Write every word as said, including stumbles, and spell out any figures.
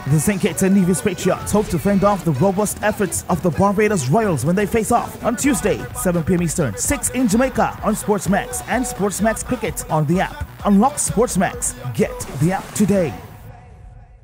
The Saint Kitts and Nevis Patriots hope to fend off the robust efforts of the Barbados Royals when they face off on Tuesday, seven p m Eastern, six in Jamaica on SportsMax and SportsMax Cricket on the app. Unlock SportsMax. Get the app today.